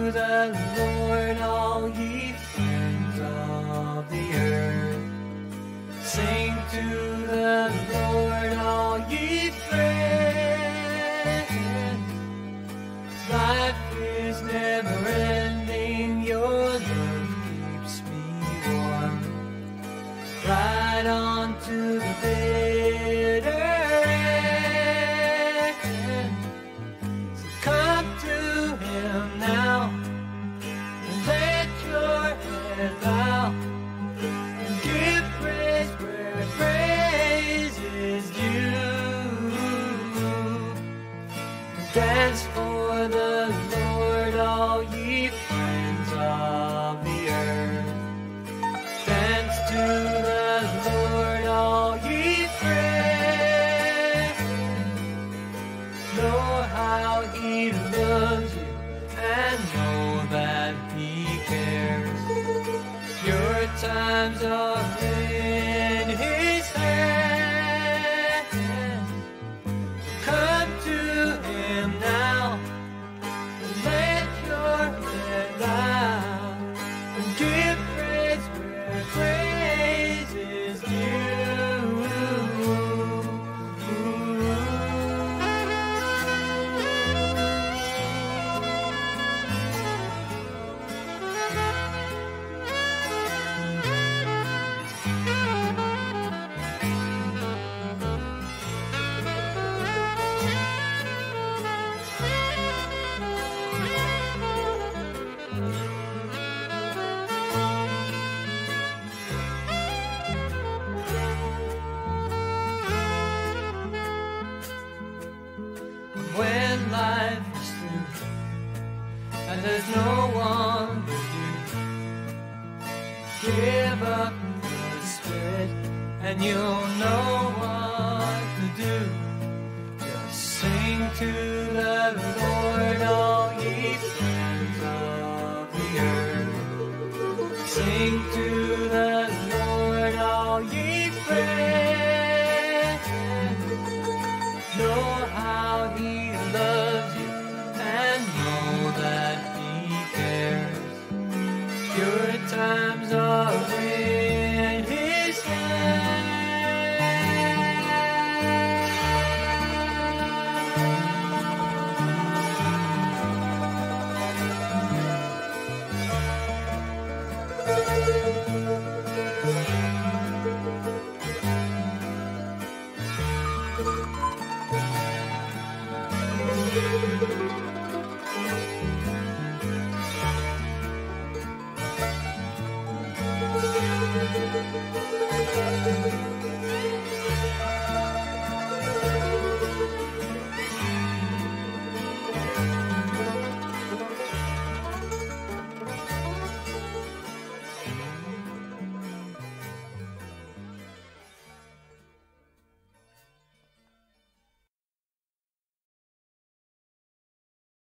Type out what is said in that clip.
the Lord, all ye friends of the earth. Sing to the Lord, all ye friends. Life is never ending, your love keeps me warm. Right on to the bitter end. So come to him now, and let your head bow, and give praise where praise is due. Dance for the Lord, all ye friends of the earth. Dance to the Lord, all ye friends. Know how he loves you, and know that he cares. Your times are in his hands. Come to him now, and let your head bow, and give praise where praise is when life is through and there's no one with you. Give up the spirit and you'll know what to do. Just sing to the Lord, all ye friends of the earth. Sing to the Lord, all ye friends. Know how he loves you, and know that he cares. Your times are in his hands.